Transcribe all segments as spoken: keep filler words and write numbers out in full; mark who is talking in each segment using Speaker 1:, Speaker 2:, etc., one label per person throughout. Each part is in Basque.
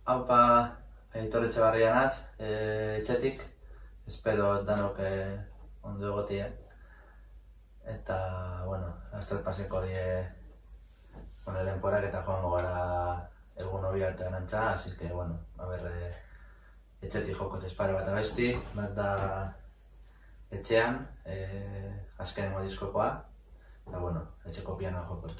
Speaker 1: Haupa, Aitor Etxebarria naz, etxetik, espero danok ondo egotie. Eta, bueno, laster paseko die bueno, denporak eta joango gara egun hobia eta nantza, así que, bueno, a ber, etxetik joko tespare bat abesti, bat da etxean, eh, azkenengo diskokoa, eta, bueno, etxeko pianoa jokot.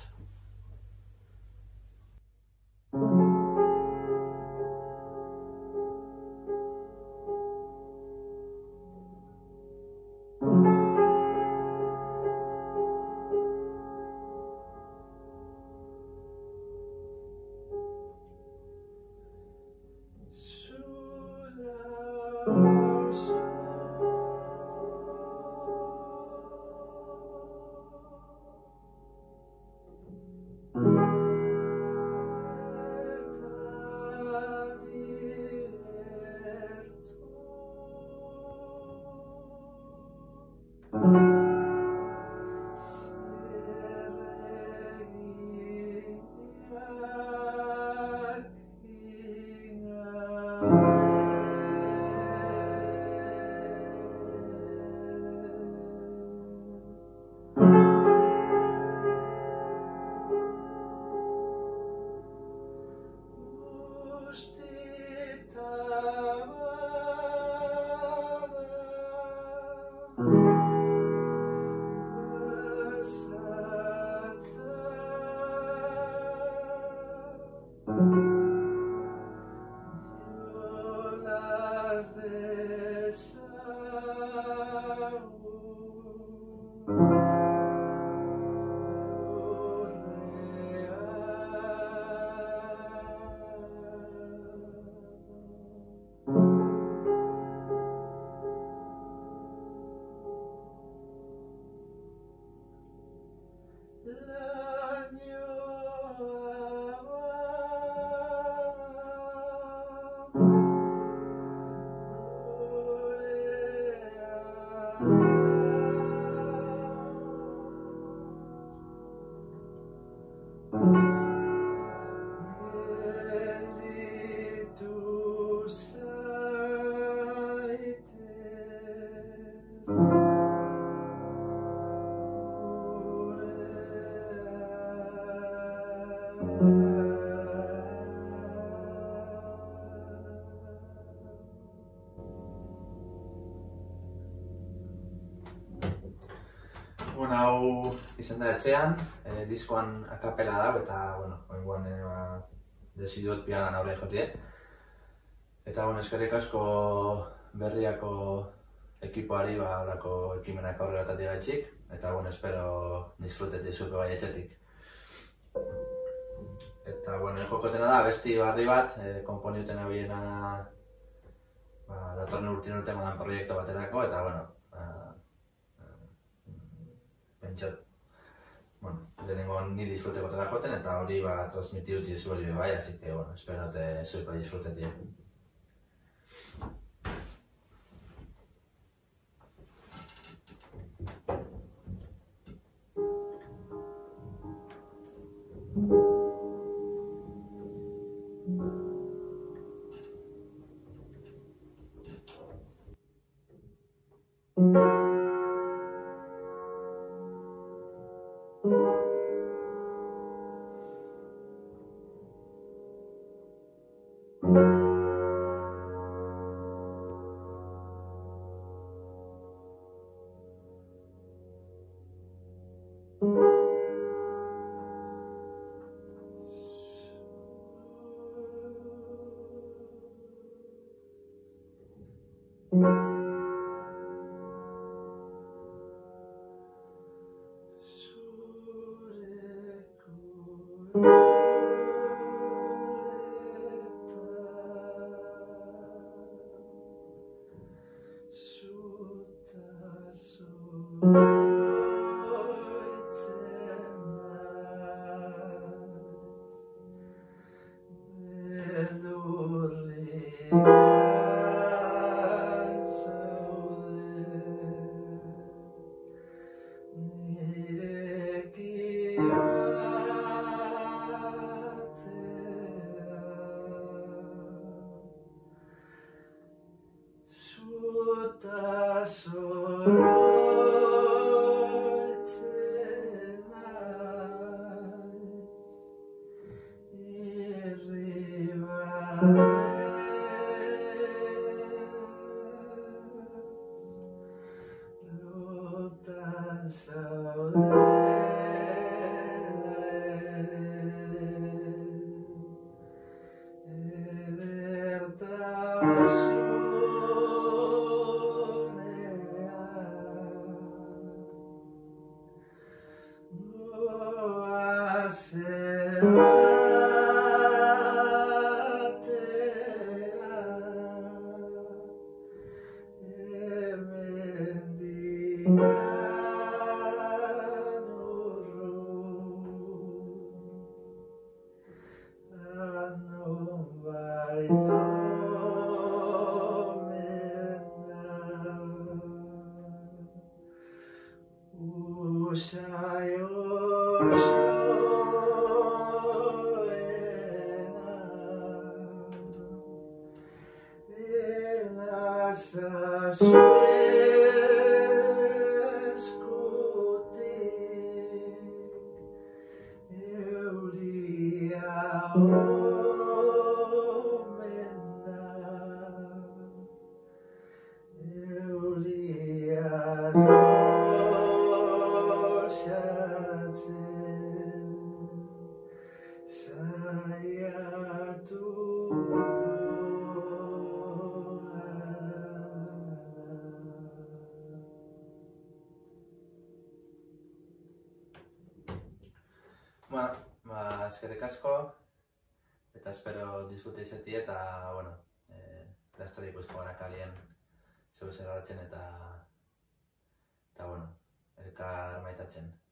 Speaker 1: Bueno, hau izan da etxean, eh, diskoan akapela dago eta, bueno, oingoan eh, ba, desiduot piagan aurre jotie. Eta, bueno, eskerrik asko berriako ekipoari, ba, olako ekimenak aurrera tatik gaitxik. Eta, bueno, espero disfrutetik zupe bai etxetik. Eta, bueno, jokotena da, besti barri bat, eh, konponiuten abiena ba, datorren urtin urte modan proiektu baterako, eta, bueno, pentsat, bueno, lehenengo ni disfruteko tela joten, eta hori ba, transmitiut dizu hori bai, así que, bueno, espero te zuepa disfrutetie. Thank you. Bueno, ba, eskerrik asko, eta espero disfrute izeti eta, bueno, eh, laster ikusko gara kalien zeu zer hartzen eta, eta, bueno, elkar maitatzen.